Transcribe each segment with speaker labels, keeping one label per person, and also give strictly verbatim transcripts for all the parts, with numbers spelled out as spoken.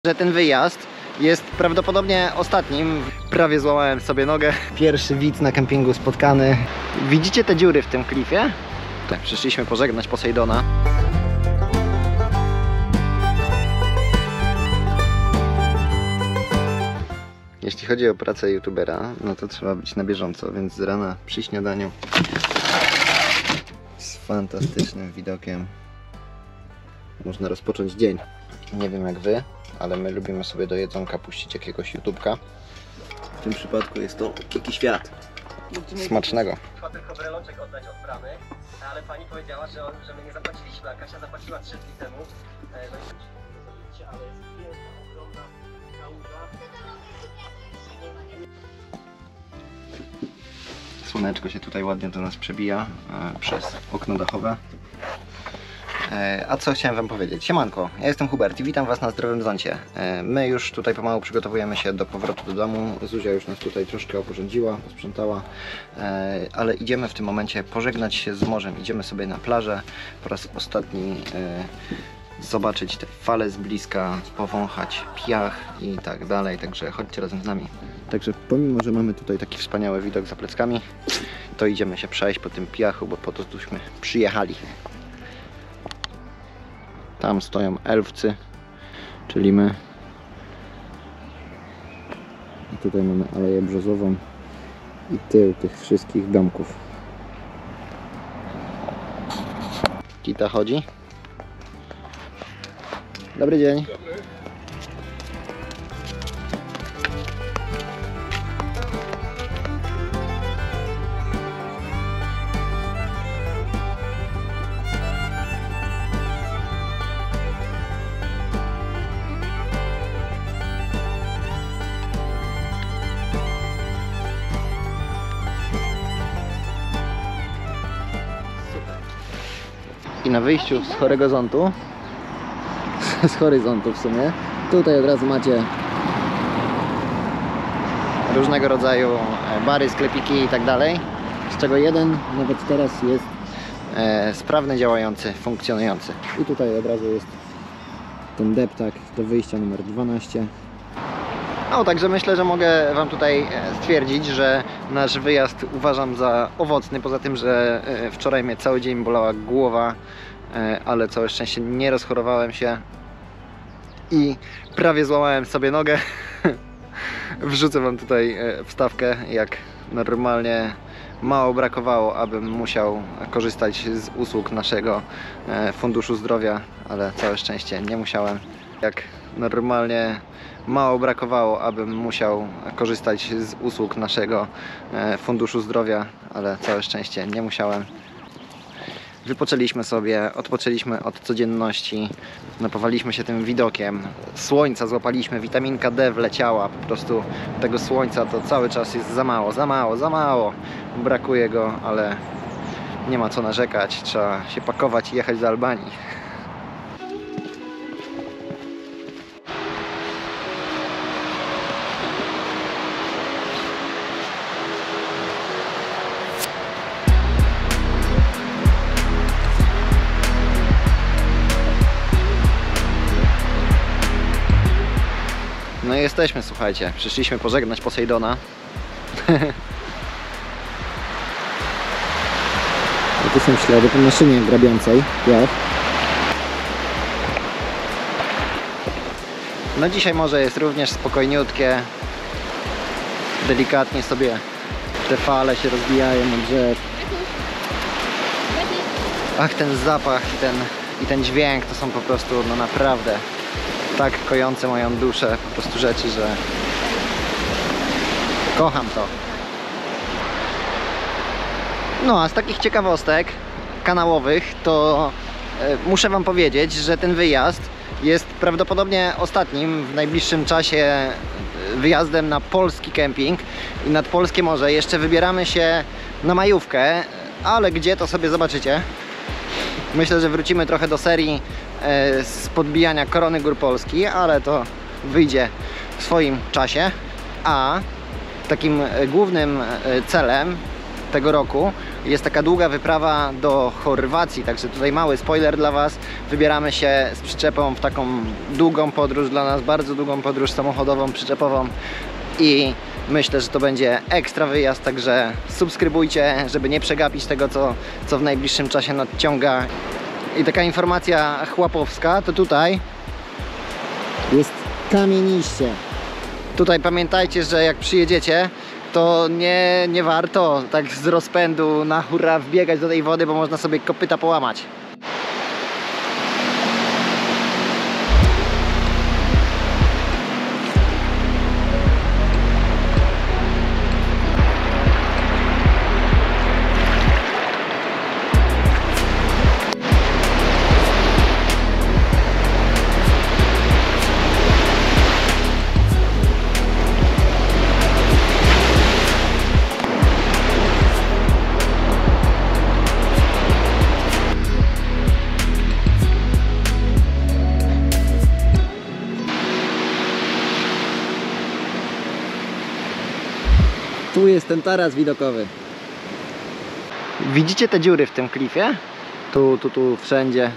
Speaker 1: Że ten wyjazd jest prawdopodobnie ostatnim. Prawie złamałem sobie nogę. Pierwszy widz na kempingu spotkany. Widzicie te dziury w tym klifie? Tak, przyszliśmy pożegnać Posejdona. Jeśli chodzi o pracę youtubera, no to trzeba być na bieżąco, więc z rana przy śniadaniu z fantastycznym widokiem można rozpocząć dzień. Nie wiem jak wy, ale my lubimy sobie do jedzonka puścić jakiegoś YouTubka. W tym przypadku jest to Dziki Świat. Smacznego.
Speaker 2: Chyba tylko breloczek oddać od bramy, ale pani powiedziała, że, że my nie zapłaciliśmy, a Kasia zapłaciła trzy dni temu. No i widzicie, ale jest piękna, ogromna kałuża.
Speaker 1: Słoneczko się tutaj ładnie do nas przebija e, przez okno dachowe. E, a co chciałem wam powiedzieć? Siemanko, ja jestem Hubert i witam was na Zdrowym Zoncie. E, my już tutaj pomału przygotowujemy się do powrotu do domu. Zuzia już nas tutaj troszkę oporządziła, posprzątała, e, ale idziemy w tym momencie pożegnać się z morzem. Idziemy sobie na plażę po raz ostatni, e, zobaczyć te fale z bliska, powąchać piach i tak dalej, także chodźcie razem z nami. Także pomimo, że mamy tutaj taki wspaniały widok za pleckami, to idziemy się przejść po tym piachu, bo po to tuśmy przyjechali. Tam stoją elfcy, czyli my. I tutaj mamy aleję brzozową i tył tych wszystkich domków. Kita chodzi. Dobry dzień. Dobry. I na wyjściu z horyzontu, z horyzontu w sumie, tutaj od razu macie różnego rodzaju bary, sklepiki i tak dalej, z czego jeden nawet teraz jest e, sprawny, działający, funkcjonujący. I tutaj od razu jest ten deptak do wyjścia numer dwanaście. No, także myślę, że mogę wam tutaj stwierdzić, że nasz wyjazd uważam za owocny, poza tym, że wczoraj mnie cały dzień bolała głowa, ale całe szczęście nie rozchorowałem się i prawie złamałem sobie nogę. Wrzucę wam tutaj wstawkę, jak normalnie mało brakowało, abym musiał korzystać z usług naszego Funduszu Zdrowia, ale całe szczęście nie musiałem. Jak normalnie mało brakowało, abym musiał korzystać z usług naszego Funduszu Zdrowia, ale całe szczęście nie musiałem. Wypoczęliśmy sobie, odpoczęliśmy od codzienności, napawaliśmy się tym widokiem, słońca złapaliśmy, witaminka D wleciała, po prostu tego słońca to cały czas jest za mało, za mało, za mało. Brakuje go, ale nie ma co narzekać, trzeba się pakować i jechać do Albanii. No i jesteśmy, słuchajcie, przyszliśmy pożegnać Posejdona. Tu są ślady po maszynie grabiącej piach. No dzisiaj morze jest również spokojniutkie. Delikatnie sobie te fale się rozbijają na brzeg. Ach, ten zapach i ten, i ten dźwięk to są po prostu, no naprawdę tak kojące moją duszę po prostu rzeczy, że kocham to. No a z takich ciekawostek kanałowych to e, muszę wam powiedzieć, że ten wyjazd jest prawdopodobnie ostatnim w najbliższym czasie wyjazdem na polski kemping i nad polskie morze. Jeszcze wybieramy się na majówkę, ale gdzie to sobie zobaczycie. Myślę, że wrócimy trochę do serii e, z podbijania korony gór Polski, ale to wyjdzie w swoim czasie. A takim głównym celem tego roku. Jest taka długa wyprawa do Chorwacji, także tutaj mały spoiler dla Was. Wybieramy się z przyczepą w taką długą podróż, dla nas bardzo długą podróż samochodową, przyczepową i myślę, że to będzie ekstra wyjazd, także subskrybujcie, żeby nie przegapić tego, co, co w najbliższym czasie nadciąga. I taka informacja chłopowska, to tutaj jest kamieniście. Tutaj pamiętajcie, że jak przyjedziecie, to nie, nie warto tak z rozpędu na hurra wbiegać do tej wody, bo można sobie kopyta połamać. Tu jest ten taras widokowy. Widzicie te dziury w tym klifie? Tu, tu, tu, wszędzie.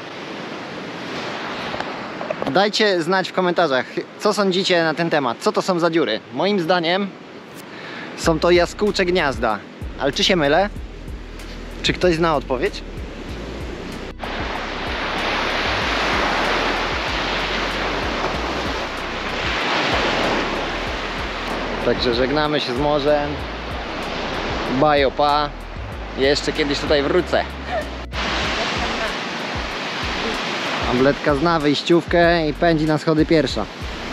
Speaker 1: Dajcie znać w komentarzach, co sądzicie na ten temat. Co to są za dziury? Moim zdaniem są to jaskółcze gniazda. Ale czy się mylę? Czy ktoś zna odpowiedź? Także żegnamy się z morzem. Bajo pa. Jeszcze kiedyś tutaj wrócę. Ambletka zna wyjściówkę i pędzi na schody pierwsza.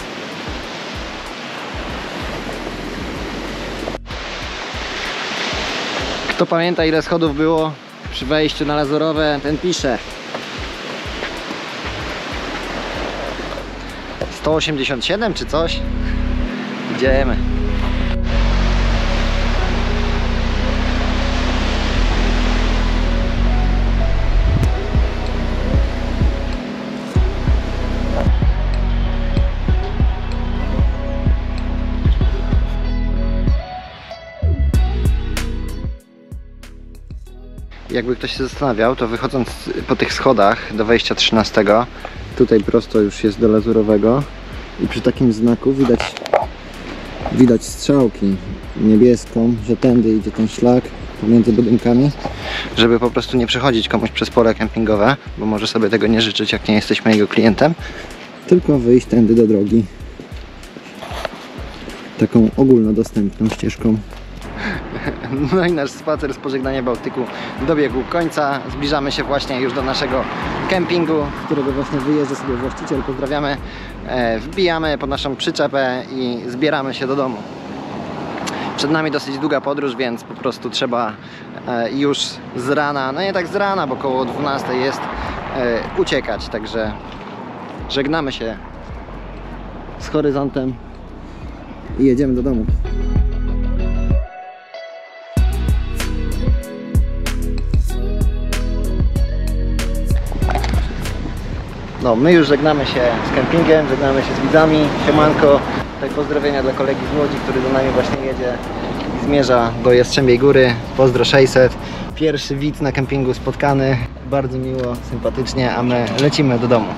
Speaker 1: Kto pamięta, ile schodów było przy wejściu na Lazurowe, ten pisze. sto osiemdziesiąt siedem czy coś? Idziemy. Jakby ktoś się zastanawiał, to wychodząc po tych schodach do wejścia trzynastego, tutaj prosto już jest do Lazurowego i przy takim znaku widać widać strzałki niebieską, że tędy idzie ten szlak pomiędzy budynkami, żeby po prostu nie przechodzić komuś przez pole kempingowe, bo może sobie tego nie życzyć, jak nie jesteśmy jego klientem, tylko wyjść tędy do drogi taką ogólnodostępną ścieżką. No i nasz spacer z pożegnania Bałtyku dobiegł końca. Zbliżamy się właśnie już do naszego kempingu, z którego właśnie wyjeżdża sobie właściciel. Pozdrawiamy. E, wbijamy po naszą przyczepę i zbieramy się do domu. Przed nami dosyć długa podróż, więc po prostu trzeba e, już z rana, no nie tak z rana, bo około dwunastej jest, e, uciekać. Także żegnamy się z horyzontem i jedziemy do domu. No, my już żegnamy się z kempingiem, żegnamy się z widzami, siemanko. Tutaj pozdrowienia dla kolegi z Łodzi, który do nami właśnie jedzie i zmierza do Jastrzębiej Góry. Pozdro sześćset. Pierwszy widz na kempingu spotkany. Bardzo miło, sympatycznie, a my lecimy do domu.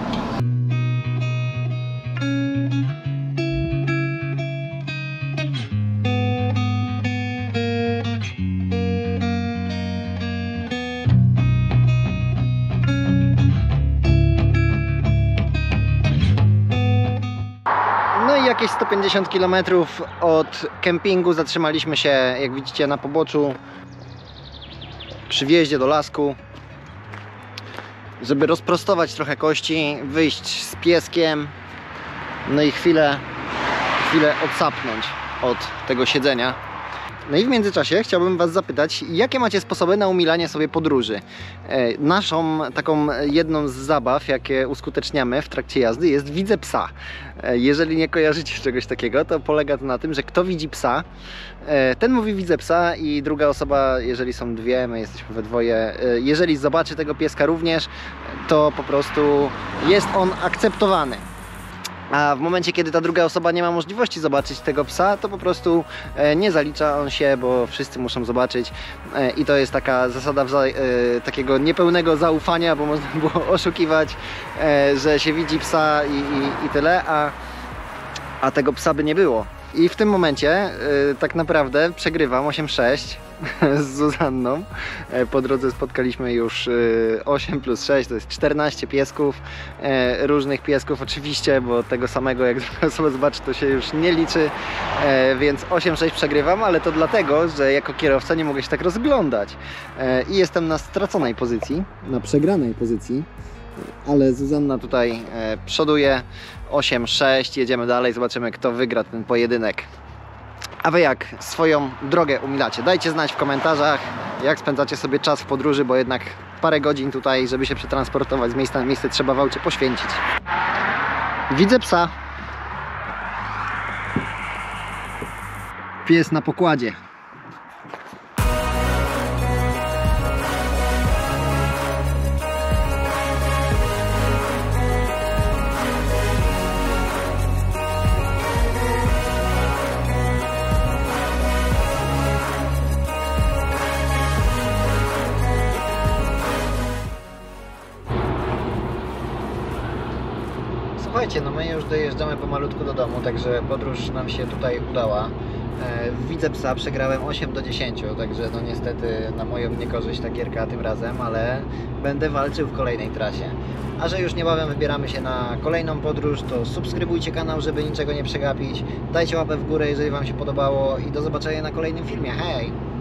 Speaker 1: Jakieś sto pięćdziesiąt kilometrów od kempingu zatrzymaliśmy się, jak widzicie, na poboczu przy wjeździe do lasku, żeby rozprostować trochę kości, wyjść z pieskiem, no i chwilę, chwilę odsapnąć od tego siedzenia. No i w międzyczasie chciałbym Was zapytać, jakie macie sposoby na umilanie sobie podróży? E, naszą taką jedną z zabaw, jakie uskuteczniamy w trakcie jazdy, jest widzę psa. E, jeżeli nie kojarzycie czegoś takiego, to polega to na tym, że kto widzi psa, e, ten mówi widzę psa i druga osoba, jeżeli są dwie, my jesteśmy we dwoje, e, jeżeli zobaczy tego pieska również, to po prostu jest on akceptowany. A w momencie, kiedy ta druga osoba nie ma możliwości zobaczyć tego psa, to po prostu e, nie zalicza on się, bo wszyscy muszą zobaczyć. E, I to jest taka zasada wza- e, takiego niepełnego zaufania, bo można było oszukiwać, e, że się widzi psa i, i, i tyle, a, a tego psa by nie było. I w tym momencie e, tak naprawdę przegrywam osiem sześć z Zuzanną. E, po drodze spotkaliśmy już e, osiem plus sześć, to jest czternaście piesków, e, różnych piesków oczywiście, bo tego samego jak druga osoba zobaczy, to się już nie liczy, e, więc osiem sześć przegrywam, ale to dlatego, że jako kierowca nie mogę się tak rozglądać e, i jestem na straconej pozycji, na przegranej pozycji, ale Zuzanna tutaj e, przoduje. Osiem sześć, jedziemy dalej, zobaczymy, kto wygra ten pojedynek. A wy jak swoją drogę umilacie? Dajcie znać w komentarzach, jak spędzacie sobie czas w podróży, bo jednak parę godzin tutaj, żeby się przetransportować z miejsca na miejsce, trzeba w aucie poświęcić. Widzę psa. Pies na pokładzie. Słuchajcie, no my już dojeżdżamy pomalutku do domu, także podróż nam się tutaj udała. E, widzę psa, przegrałem osiem do dziesięciu, także no niestety na moją niekorzyść ta gierka tym razem, ale będę walczył w kolejnej trasie. A że już niebawem wybieramy się na kolejną podróż, to subskrybujcie kanał, żeby niczego nie przegapić. Dajcie łapę w górę, jeżeli wam się podobało i do zobaczenia na kolejnym filmie. Hej!